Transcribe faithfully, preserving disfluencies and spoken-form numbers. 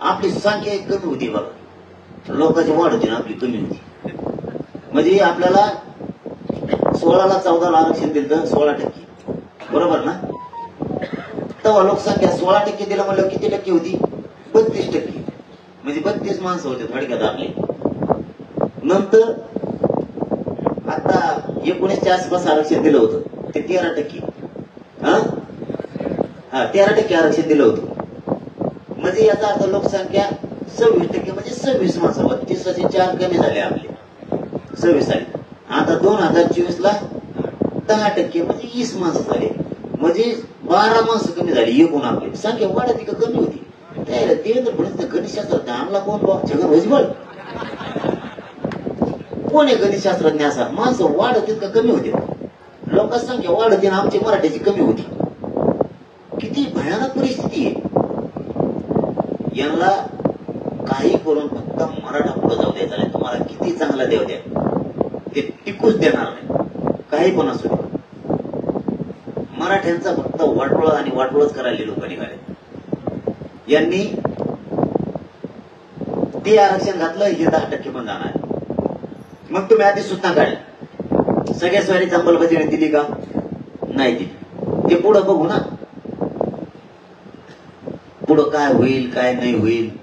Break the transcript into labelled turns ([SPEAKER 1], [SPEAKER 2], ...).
[SPEAKER 1] आपली संख्या एक कमी होती बघा, लोकांची वाढ होती ना आपली कमी होती. म्हणजे आपल्याला सोळाला चौदाला आरक्षण दिलं तर सोळा टक्के बरोबर ना. तेव्हा लोकसंख्या सोळा टक्के दिलं म्हणलं किती टक्के होती, बत्तीस टक्के. म्हणजे बत्तीस माणसं होते थोडक्यात आपले. नंतर आता एकोणीसच्या आसपास आरक्षण दिलं होतं ते तेरा टक्के हा हा तेरा टक्के आरक्षण दिलं होतं. म्हणजे याचा अर्थ लोकसंख्या सव्वीस टक्के म्हणजे सव्वीस माणसं, बत्तीसाचे चार कमी झाले आपले सव्वीस आले. आता दोन हजार चोवीस ला दहा टक्के म्हणजे वीस माणसं झाले. म्हणजे बारा माणसं कमी झाली एकूण आपली संख्या वाढती का कमी होती. त्याला देवेंद्र फडणवीस गणितशास्त्रात आणला कोण बा, छगन भुजबळ कोण आहे गणितशास्त्रज्ञ असा. माणसं वाढत का कमी होते, लोकसंख्या वाढते ना आमची मराठीची कमी होती. किती भयानक परिस्थिती आहे. यांना काही करून फक्त मराठा पुढे जाऊ द्यायचा नाही. तुम्हाला किती चांगला देव द्या ते टिकूच देणार नाही, काही पण असू दे. मराठ्यांचा फक्त वाटोळा आणि वाटोळच करायला लोक निघाले. यांनी ते आरक्षण घातलं हे दहा टक्के पण जाणार. मग तुम्ही आधी सूचना काढली, सगळ्या स्वारीची अंमलबजावणी दिली का, नाही दिली. ते पुढं बघू ना, पुढं काय होईल काय नाही होईल.